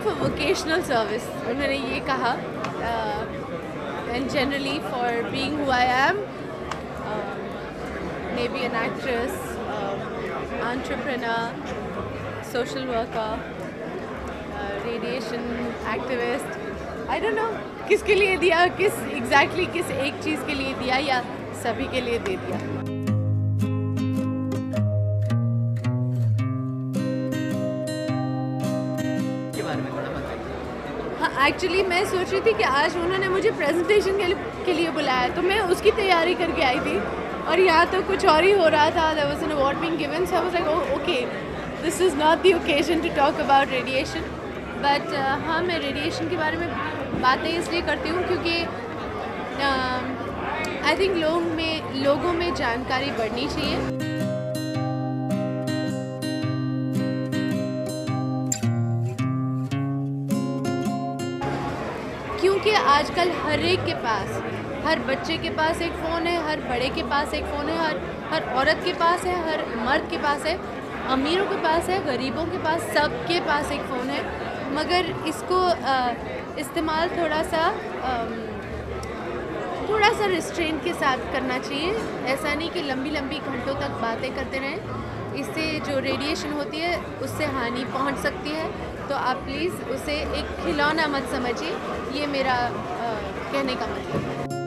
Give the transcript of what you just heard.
For vocational service, उन्होंने ये कहा, and generally for being who I am, maybe an actress, entrepreneur, social worker, radiation activist, I don't know किसके लिए दिया, किस एक चीज़ के लिए दिया या सभी के लिए दे दिया। हाँ, एक्चुअली मैं सोच रही थी कि आज उन्होंने मुझे प्रेजेंटेशन के लिए बुलाया, तो मैं उसकी तैयारी करके आई थी और यहाँ तो कुछ और ही हो रहा था। There was an award being given, so I was like okay, this is not the occasion to talk about radiation. But हाँ, मैं रेडिएशन के बारे में बातें इसलिए करती हूँ क्योंकि आई थिंक लोगों में जानकारी बढ़नी चाहिए। क्योंकि आजकल हर एक के पास, हर बच्चे के पास एक फ़ोन है, हर बड़े के पास एक फ़ोन है, हर औरत के पास है, हर मर्द के पास है, अमीरों के पास है, गरीबों के पास, सबके पास एक फ़ोन है। मगर इसको इस्तेमाल थोड़ा सा रिस्ट्रेंट के साथ करना चाहिए। ऐसा नहीं कि लंबी घंटों तक बातें करते रहें, इससे जो रेडिएशन होती है उससे हानि पहुंच सकती है। तो आप प्लीज़ उसे एक खिलौना मत समझिए, ये मेरा कहने का मतलब है।